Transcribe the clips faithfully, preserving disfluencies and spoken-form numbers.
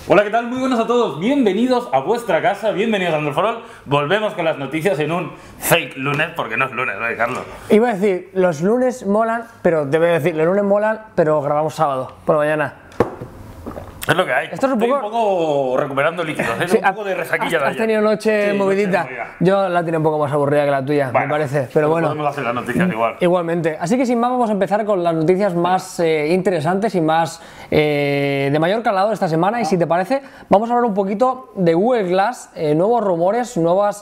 Hola, ¿qué tal? Muy buenos a todos, bienvenidos a vuestra casa, bienvenidos a Androforol. Volvemos con las noticias en un fake lunes, porque no es lunes, ¿no, Carlos? Iba a decir, los lunes molan, pero debe decir, los lunes molan, pero grabamos sábado, por la mañana. Es lo que hay. Esto es un Estoy poco... un poco recuperando líquidos, ¿eh? Sí, un poco de resaquilla has, de has tenido noche sí, movidita. noche movida. Yo la tenía un poco más aburrida que la tuya, Bueno, me parece, pero bueno. Podemos hacer las noticias igual. Igualmente. Así que sin más vamos a empezar con las noticias más eh, interesantes y más eh, de mayor calado esta semana. Y si te parece, vamos a hablar un poquito de Google Glass, eh, nuevos rumores, nuevas...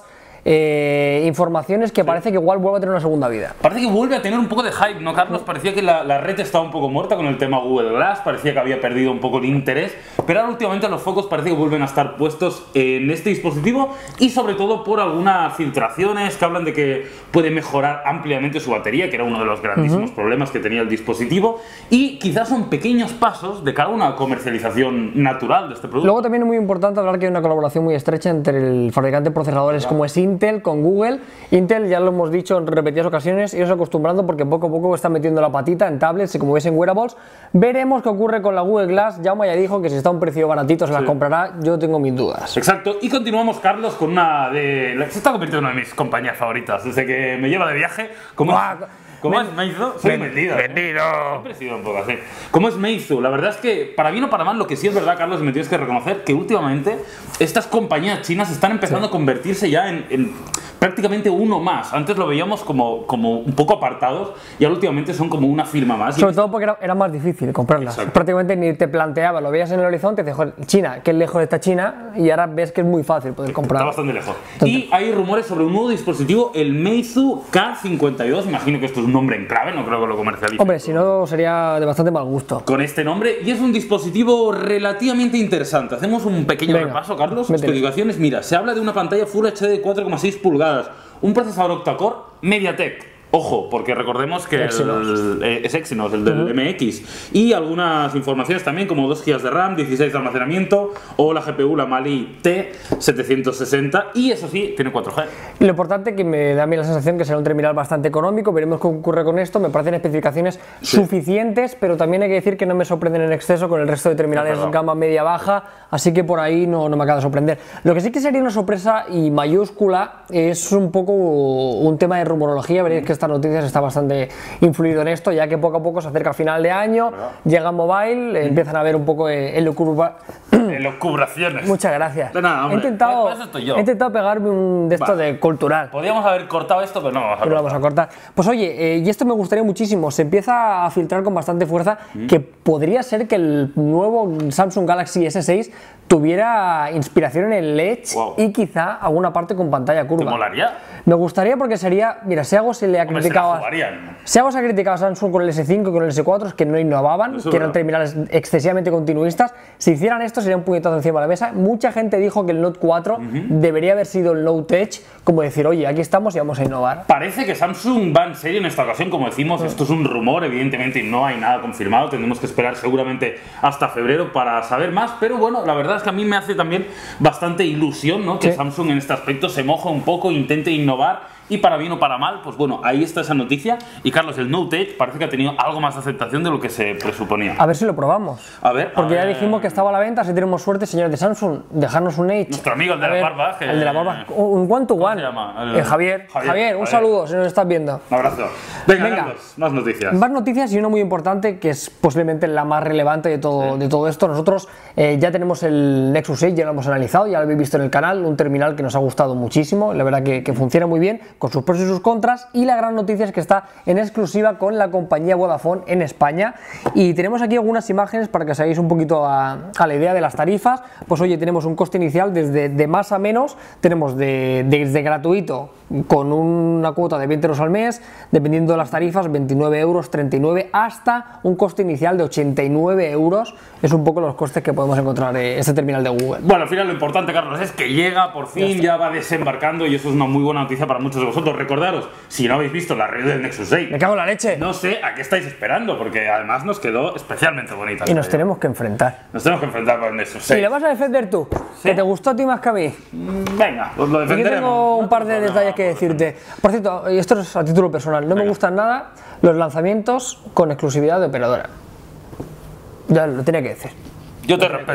Eh, informaciones que sí. Parece que igual vuelve a tener una segunda vida. Parece que vuelve a tener un poco de hype, ¿no, Carlos? Parecía que la, la red estaba un poco muerta con el tema Google Glass, parecía que había perdido un poco el interés, pero ahora últimamente los focos parece que vuelven a estar puestos en este dispositivo y sobre todo por algunas filtraciones que hablan de que puede mejorar ampliamente su batería, que era uno de los grandísimos uh-huh. problemas que tenía el dispositivo, y quizás son pequeños pasos de cara a una comercialización natural de este producto. Luego también es muy importante hablar que hay una colaboración muy estrecha entre el fabricante de procesadores claro. como es Intel Intel con Google. Intel, ya lo hemos dicho en repetidas ocasiones, iros acostumbrando porque poco a poco está metiendo la patita en tablets y como veis en wearables. Veremos qué ocurre con la Google Glass. Jaume ya dijo que si está a un precio baratito se sí. las comprará. Yo tengo mis dudas. Exacto. Y continuamos, Carlos, con una de... Se está convirtiendo en una de mis compañías favoritas desde que me lleva de viaje. Como Buah, ¿Cómo es Meizu? Soy vendido. Vendido. Siempre he sido un poco así. ¿Cómo es Meizu? La verdad es que, para bien o para mal, lo que sí es verdad, Carlos, me tienes que reconocer que últimamente estas compañías chinas están empezando sí. a convertirse ya en, en prácticamente uno más. Antes lo veíamos como, como un poco apartados y ahora últimamente son como una firma más. Sobre todo porque era, era más difícil comprarlas. Exacto. Prácticamente ni te planteabas, lo veías en el horizonte y dices, China, qué lejos está China, y ahora ves que es muy fácil poder comprar. Está bastante lejos. Entonces, y hay rumores sobre un nuevo dispositivo, el Meizu K cincuenta y dos. Imagino que esto es un nombre en clave, no creo que lo comercialicen. Hombre, si no sería de bastante mal gusto. Con este nombre, y es un dispositivo relativamente interesante. Hacemos un pequeño Venga, repaso, Carlos. Especificaciones, mira, se habla de una pantalla Full H D de cuatro coma seis pulgadas, un procesador octa-core MediaTek. Ojo, porque recordemos que Exynos. El, eh, es Exynos, el del uh-huh. M X. Y algunas informaciones también, como dos gigas de RAM, dieciséis de almacenamiento, o la G P U, la Mali T setecientos sesenta, y eso sí, tiene cuatro G. Lo importante que me da a mí la sensación que será un terminal bastante económico, veremos qué ocurre con esto, me parecen especificaciones sí. suficientes, pero también hay que decir que no me sorprenden en exceso con el resto de terminales no, gama media-baja, así que por ahí no, no me acaba de sorprender. Lo que sí que sería una sorpresa y mayúscula es un poco un tema de rumorología, veréis que esta noticias está bastante influido en esto, ya que poco a poco se acerca el final de año, ¿verdad? Llega mobile, mm. empiezan a ver un poco en locura... Elucubraciones. Muchas gracias. De nada, hombre. He intentado, he intentado pegarme un de esto Va. de cultural. Podríamos haber cortado esto, pero no vamos a pero cortar. lo vamos a cortar. Pues oye, eh, y esto me gustaría muchísimo, se empieza a filtrar con bastante fuerza mm. que podría ser que el nuevo Samsung Galaxy S seis tuviera inspiración en el Edge wow. y quizá alguna parte con pantalla curva. ¿Te molaría? Me gustaría porque sería, mira, si algo se le ha Hombre, criticado a, si algo se ha criticado a Samsung con el S cinco y con el S cuatro es que no innovaban, Eso que eran terminales excesivamente continuistas. Si hicieran esto sería un puñetazo encima de la mesa. Mucha gente dijo que el Note cuatro uh-huh. debería haber sido el Note Edge, como decir, oye, aquí estamos y vamos a innovar. Parece que Samsung va en serio en esta ocasión, como decimos, uh-huh. esto es un rumor, evidentemente no hay nada confirmado, tendremos que esperar seguramente hasta febrero para saber más, pero bueno, la verdad es que a mí me hace también bastante ilusión, ¿no? Que sí. Samsung en este aspecto se moje un poco, intente innovar. Y para bien o para mal, pues bueno, ahí está esa noticia. Y Carlos, el Note Edge parece que ha tenido algo más de aceptación de lo que se presuponía. A ver si lo probamos. A ver. Porque a ya ver. dijimos que estaba a la venta, si tenemos suerte, señores de Samsung, dejarnos un Edge. Nuestro amigo, el de la barba. Que... El de la barba. Un one to one. ¿Cómo se llama? El... Eh, Javier. Javier. Javier, un saludo si nos estás viendo. Un abrazo. Venga, Venga. Carlos, más noticias. Más noticias y una muy importante que es posiblemente la más relevante de todo, sí. de todo esto. Nosotros eh, ya tenemos el Nexus seis, ya lo hemos analizado, ya lo habéis visto en el canal, un terminal que nos ha gustado muchísimo, la verdad que, que funciona muy bien, con sus pros y sus contras. Y la gran noticia es que está en exclusiva con la compañía Vodafone en España. Y tenemos aquí algunas imágenes para que os hagáis un poquito a, a la idea de las tarifas. Pues oye, tenemos un coste inicial desde de más a menos, tenemos de, desde gratuito con una cuota de veinte euros al mes, dependiendo de las tarifas, veintinueve euros, treinta y nueve, hasta un coste inicial de ochenta y nueve euros. Es un poco los costes que podemos encontrar en este terminal de Google. Bueno, al final lo importante, Carlos, es que llega por fin, ya, ya va desembarcando, y eso es una muy buena noticia para muchos de vosotros. Recordaros, si no habéis visto la review del Nexus seis, me cago en la leche. No sé a qué estáis esperando, porque además nos quedó especialmente bonita. Y nos tenemos que enfrentar. Nos tenemos que enfrentar con el Nexus seis. ¿Y le vas a defender tú? ¿Sí? ¿Que te gustó a ti más que a mí? Venga, os lo defenderemos. Yo tengo un par de detalles que decirte. Por cierto, y esto es a título personal, no Venga. me gustan nada los lanzamientos con exclusividad de operadora. Ya lo tenía que decir. Yo te respeto.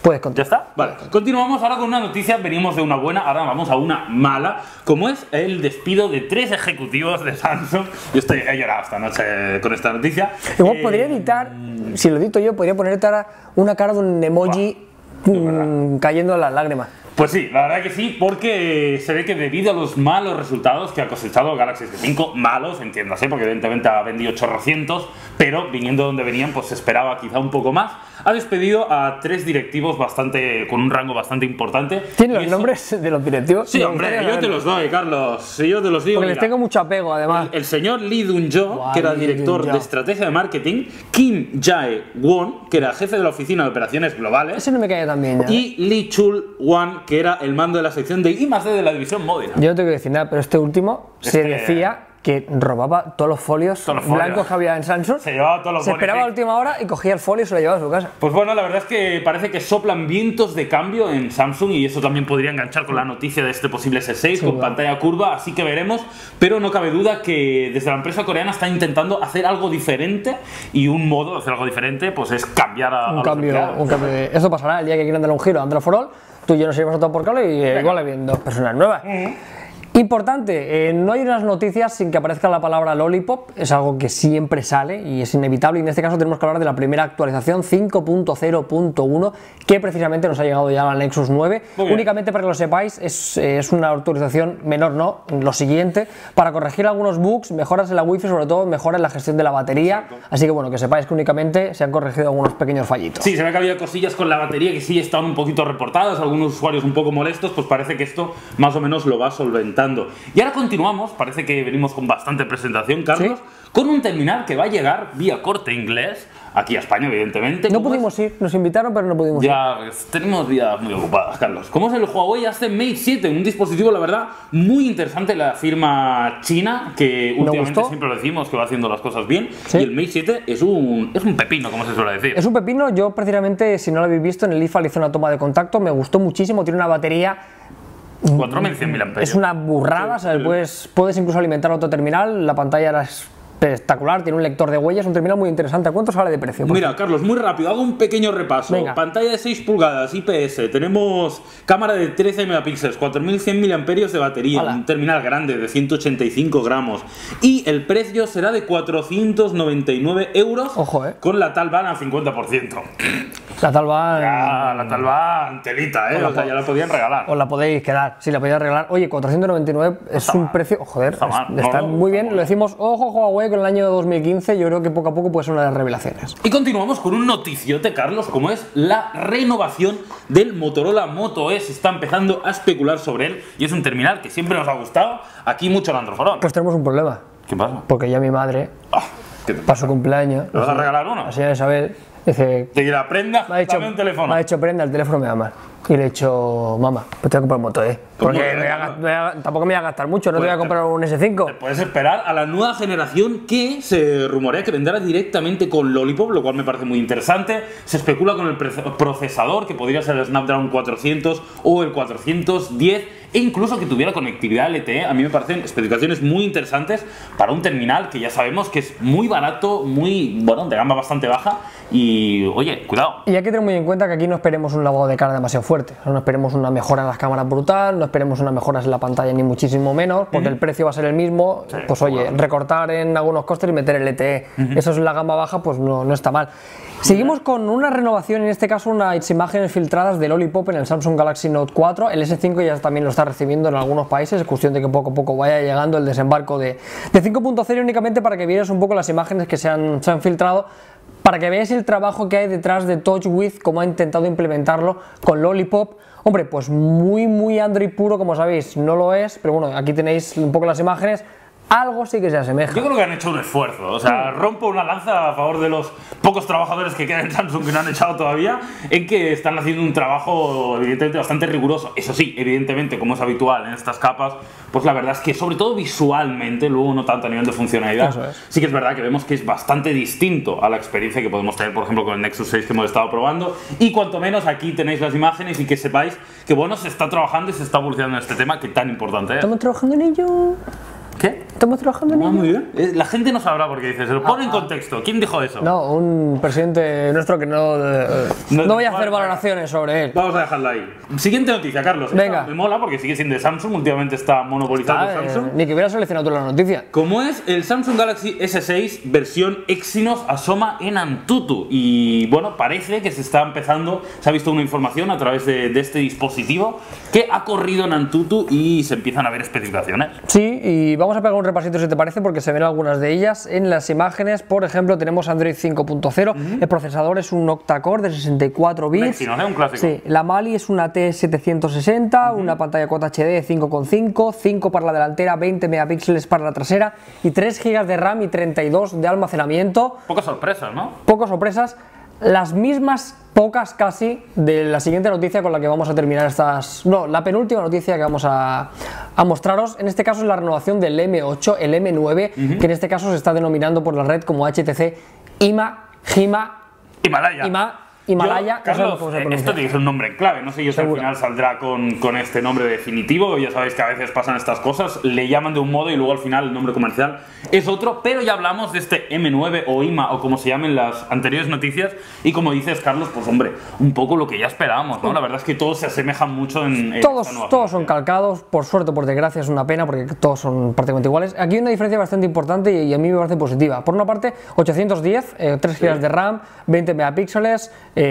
Puedes ¿Ya continuar. está? Vale. Continuamos ahora con una noticia, venimos de una buena, ahora vamos a una mala, como es el despido de tres ejecutivos de Samsung. Yo estoy, he llorado esta noche con esta noticia. Igual Eh, podría editar, si lo edito yo, podría ponerte ahora una cara de un emoji mm, cayendo en las lágrimas. Pues sí, la verdad que sí, porque se ve que debido a los malos resultados que ha cosechado Galaxy S cinco, malos, entiéndase, porque evidentemente ha vendido ochocientos, pero viniendo donde venían, pues se esperaba quizá un poco más, ha despedido a tres directivos bastante con un rango bastante importante. ¿Tienen Y los eso- nombres de los directivos? Sí, Me hombre, gustaría yo te saberlos. los doy, Carlos. Si yo te los digo, Porque les mira. tengo mucho apego, además. El señor Lee Dun-jo, Guau, que era Lee director Dun-jo. de estrategia de marketing, Kim Jae-won, que era jefe de la oficina de operaciones globales, Ese no me cae tan bien ya. y Lee Chul-wan, que era el mando de la sección de I más D de la división móvil. Yo no tengo que decir nada, pero este último se Este- decía que robaba todos los folios, Todos los folios. blancos que había en Samsung. Se llevaba todos los Se esperaba a bonific. última hora y cogía el folio y se lo llevaba a su casa. Pues bueno, la verdad es que parece que soplan vientos de cambio en Samsung y eso también podría enganchar con la noticia de este posible S seis Sí, con claro. pantalla curva, así que veremos, pero no cabe duda que desde la empresa coreana está intentando hacer algo diferente y un modo de hacer algo diferente pues es cambiar a, a Un los cambio, empleados. un cambio de... Esto pasará el día que quieran darle un giro a Android for All. Tú y yo nos iremos a todo por cable y eh, igual hay dos personas nuevas. Importante, eh, no hay unas noticias sin que aparezca la palabra Lollipop, es algo que siempre sale y es inevitable, y en este caso tenemos que hablar de la primera actualización cinco punto cero punto uno que precisamente nos ha llegado ya al Nexus nueve. Muy bien. Únicamente para que lo sepáis, es, eh, es una actualización menor, no, lo siguiente, para corregir algunos bugs, mejoras en la Wi-Fi, sobre todo mejoras en la gestión de la batería, así que bueno, que sepáis que únicamente se han corregido algunos pequeños fallitos. Sí, se ve que había cosillas con la batería que sí estaban un poquito reportadas, algunos usuarios un poco molestos, pues parece que esto más o menos lo va solventando. Y ahora continuamos, parece que venimos con bastante presentación, Carlos, Sí. con un terminal que va a llegar vía Corte Inglés, aquí a España evidentemente. No como pudimos ir, nos invitaron pero no pudimos ir. Ya, pues, tenemos vidas muy ocupadas, Carlos. Como es el Huawei Ascend Mate siete, un dispositivo, la verdad, muy interesante, la firma china, que últimamente gustó. siempre lo decimos que va haciendo las cosas bien. Sí. Y el Mate siete es un, es un pepino, como se suele decir. Es un pepino, yo precisamente, si no lo habéis visto, en el I F A le hice una toma de contacto, me gustó muchísimo, tiene una batería, cuatro mil cien miliamperios. es una burrada, Sí, ¿sabes? sí. Puedes, puedes incluso alimentar otro terminal, la pantalla era espectacular, tiene un lector de huellas, un terminal muy interesante. ¿A cuánto sale de precio? Por Mira, Carlos, muy rápido, hago un pequeño repaso. Venga. Pantalla de seis pulgadas, I P S, tenemos cámara de trece megapíxeles, cuatro mil cien miliamperios de batería, Hala. un terminal grande de ciento ochenta y cinco gramos y el precio será de cuatrocientos noventa y nueve euros. Ojo, eh. Con la Talban al cincuenta por ciento. La tal va... Ya, la Talban telita, eh, Hola, o sea, po- ya la podían regalar. Os la podéis quedar, si la podéis regalar. Oye, cuatrocientos noventa y nueve es está un mal. precio, joder, Está es- mal. está No, no, muy está bien. muy Lo decimos, ojo Huawei con el año dos mil quince, yo creo que poco a poco puede ser una de las revelaciones. Y continuamos con un noticiote, Carlos, como es la renovación del Motorola Moto E. Se está empezando a especular sobre él y es un terminal que siempre nos ha gustado. Aquí mucho el Androforón. Pues tenemos un problema, ¿Qué pasa? porque ya mi madre, Ah, ¿qué te para su cumpleaños, ¿Le vas a regalar uno? la señora Isabel, dice, Te dirá, prenda, me ha dicho, dame un teléfono. me ha dicho, prenda, el teléfono me llama. Y le he dicho, mamá, pues te voy a comprar un Moto E. Porque Moto E, me voy a claro. ga- me voy a- tampoco me voy a gastar mucho, no te Pues voy a te- comprar un S cinco. Puedes esperar a la nueva generación que se rumorea que vendrá directamente con Lollipop, lo cual me parece muy interesante. Se especula con el pre- procesador, que podría ser el Snapdragon cuatrocientos o el cuatrocientos diez, e incluso que tuviera conectividad L T E. A mí me parecen especificaciones muy interesantes para un terminal que ya sabemos que es muy barato, muy, bueno, de gama bastante baja. Y, oye, cuidado. Y hay que tener muy en cuenta que aquí no esperemos un lavado de cara demasiado fuerte. O sea, no esperemos una mejora en las cámaras brutal, no esperemos una mejora en la pantalla ni muchísimo menos, porque el precio va a ser el mismo. Pues oye, seguro. recortar en algunos costes y meter el L T E. Eso es la gama baja, pues no, no está mal. Seguimos con una renovación, en este caso unas imágenes filtradas de Lollipop en el Samsung Galaxy Note cuatro. El S cinco ya también lo está recibiendo en algunos países, es cuestión de que poco a poco vaya llegando el desembarco de, de cinco punto cero, únicamente para que vieras un poco las imágenes que se han, se han filtrado, para que veáis el trabajo que hay detrás de TouchWiz, cómo ha intentado implementarlo con Lollipop. Hombre, pues muy muy Android puro, como sabéis, no lo es, pero bueno, aquí tenéis un poco las imágenes. Algo sí que se asemeja. Yo creo que han hecho un esfuerzo, o sea, rompo una lanza a favor de los pocos trabajadores que quedan en Samsung que no han echado todavía, en que están haciendo un trabajo evidentemente bastante riguroso. Eso sí, evidentemente, como es habitual en estas capas, pues la verdad es que sobre todo visualmente, luego no tanto a nivel de funcionalidad, Eso es. sí que es verdad que vemos que es bastante distinto a la experiencia que podemos tener, por ejemplo, con el Nexus seis que hemos estado probando, y cuanto menos aquí tenéis las imágenes y que sepáis que bueno, se está trabajando y se está evolucionando en este tema que tan importante es. Estamos trabajando en ello. ¿Qué? ¿Estamos trabajando en Ah, ello? muy bien. Eh, La gente no sabrá por qué dices, se lo pone Ah, en ah. contexto. ¿Quién dijo eso? No, un presidente nuestro que no... eh, No- no voy a vale, hacer vale. valoraciones sobre él. Vamos a dejarla ahí. Siguiente noticia, Carlos. Esta Venga. me mola porque sigue siendo de Samsung, últimamente está monopolizado Ah, por eh, Samsung. ni que hubiera seleccionado tú la noticia. Como es el Samsung Galaxy S seis versión Exynos asoma en Antutu. Y bueno, parece que se está empezando, se ha visto una información a través de, de este dispositivo que ha corrido en Antutu y se empiezan a ver especificaciones. Sí, y vamos a pegar un repasito si te parece, porque se ven algunas de ellas en las imágenes. Por ejemplo, tenemos Android cinco punto cero, el procesador es un octa-core de sesenta y cuatro bits. Exynos, ¿eh? Un clásico. Sí, la Mali es una T setecientos sesenta, una pantalla Quad H D de cinco coma cinco, cinco para la delantera, veinte megapíxeles para la trasera y tres gigas de RAM y treinta y dos de almacenamiento. Pocas sorpresas, ¿no? Pocas sorpresas, las mismas pocas casi de la siguiente noticia con la que vamos a terminar estas... No, la penúltima noticia que vamos a, a mostraros, en este caso es la renovación del M ocho, el M nueve, Uh-huh. que en este caso se está denominando por la red como H T C IMA, GIMA, Himalaya. IMA, Himalaya, Yo, no sabemos Carlos, cómo se eh, pronuncia. esto tiene que ser un nombre en clave. No sé yo si al Seguro. final saldrá con, con este nombre definitivo. Ya sabéis que a veces pasan estas cosas. Le llaman de un modo y luego al final el nombre comercial es otro. Pero ya hablamos de este M nueve o IMA o como se llamen las anteriores noticias. Y como dices, Carlos, pues hombre, un poco lo que ya esperábamos, ¿no? La verdad es que todos se asemejan mucho en, en Todos, esta nueva todos son generación. calcados, por suerte o por desgracia es una pena porque todos son prácticamente iguales. Aquí hay una diferencia bastante importante y, y a mí me parece positiva. Por una parte, ochocientos diez, eh, tres gigas de RAM, veinte megapíxeles,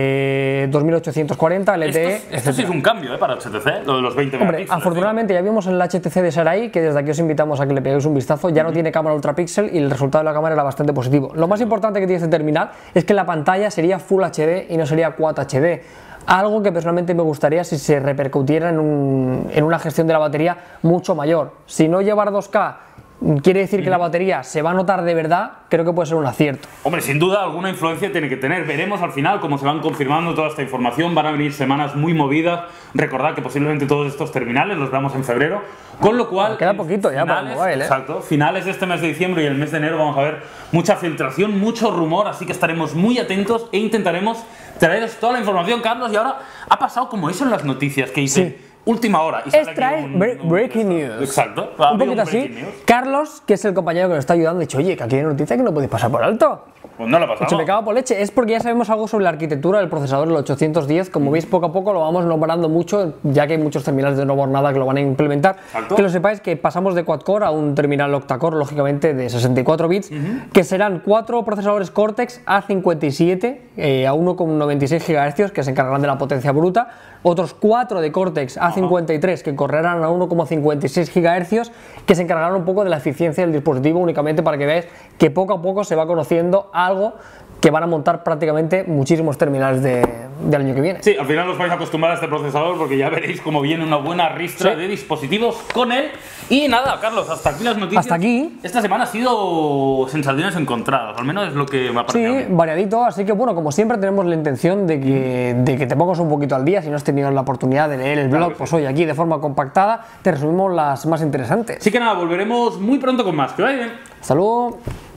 eh, dos mil ochocientos cuarenta, L T E, Esto, esto sí es un cambio, ¿eh? Para H T C, lo de los veinte Hombre, megapíxeles. afortunadamente ya vimos en el H T C de Sarai, que desde aquí os invitamos a que le peguéis un vistazo, ya no tiene cámara ultra píxel y el resultado de la cámara era bastante positivo. Lo más importante que tiene este terminal es que la pantalla sería Full H D y no sería Quad H D. Algo que personalmente me gustaría si se repercutiera en, un- en una gestión de la batería mucho mayor. Si no llevar dos K quiere decir que la batería se va a notar de verdad, creo que puede ser un acierto. Hombre, sin duda alguna influencia tiene que tener. Veremos al final cómo se van confirmando toda esta información. Van a venir semanas muy movidas. Recordad que posiblemente todos estos terminales los veamos en febrero. Con lo cual... Queda poquito ya para el finales- mobile, ¿eh? Exacto. Finales de este mes de diciembre y el mes de enero vamos a ver mucha filtración, mucho rumor. Así que estaremos muy atentos e intentaremos traeros toda la información, Carlos. Y ahora ha pasado como eso en las noticias que hice. Sí. Última hora. Y sale Es aquí traer un- bre- un- breaking news. Exacto. Ha Un habido poquito así. breaking news. Carlos, que es el compañero que nos está ayudando, ha dicho, oye, que aquí hay una noticia que no podéis pasar por alto. Pues no la pasamos. Se me cago por leche, es porque ya sabemos algo sobre la arquitectura del procesador, el ochocientos diez, como veis poco a poco lo vamos nombrando mucho, ya que hay muchos terminales de no por nada que lo van a implementar. Exacto. Que lo sepáis que pasamos de quad-core a un terminal octa-core, lógicamente de sesenta y cuatro bits, que serán cuatro procesadores Cortex A cincuenta y siete eh, a uno coma noventa y seis gigahercios que se encargarán de la potencia bruta, otros cuatro de Cortex A cincuenta y tres que correrán a uno coma cincuenta y seis gigahercios que se encargarán un poco de la eficiencia del dispositivo, únicamente para que veáis que poco a poco se va conociendo algo que van a montar prácticamente muchísimos terminales de, del año que viene. Sí, al final os vais a acostumbrar a este procesador porque ya veréis cómo viene una buena ristra Sí. de dispositivos con él. Y nada, Carlos, hasta aquí las noticias. Hasta aquí. Esta semana ha sido sensaciones encontradas, al menos es lo que me ha parecido. a Sí, mí. variadito, así que bueno, como siempre tenemos la intención de que, de que te pongas un poquito al día. Si no has tenido la oportunidad de leer el Claro blog, que pues sí. hoy aquí de forma compactada te resumimos las más interesantes. Así que nada, volveremos muy pronto con más. Que vaya bien. Hasta luego.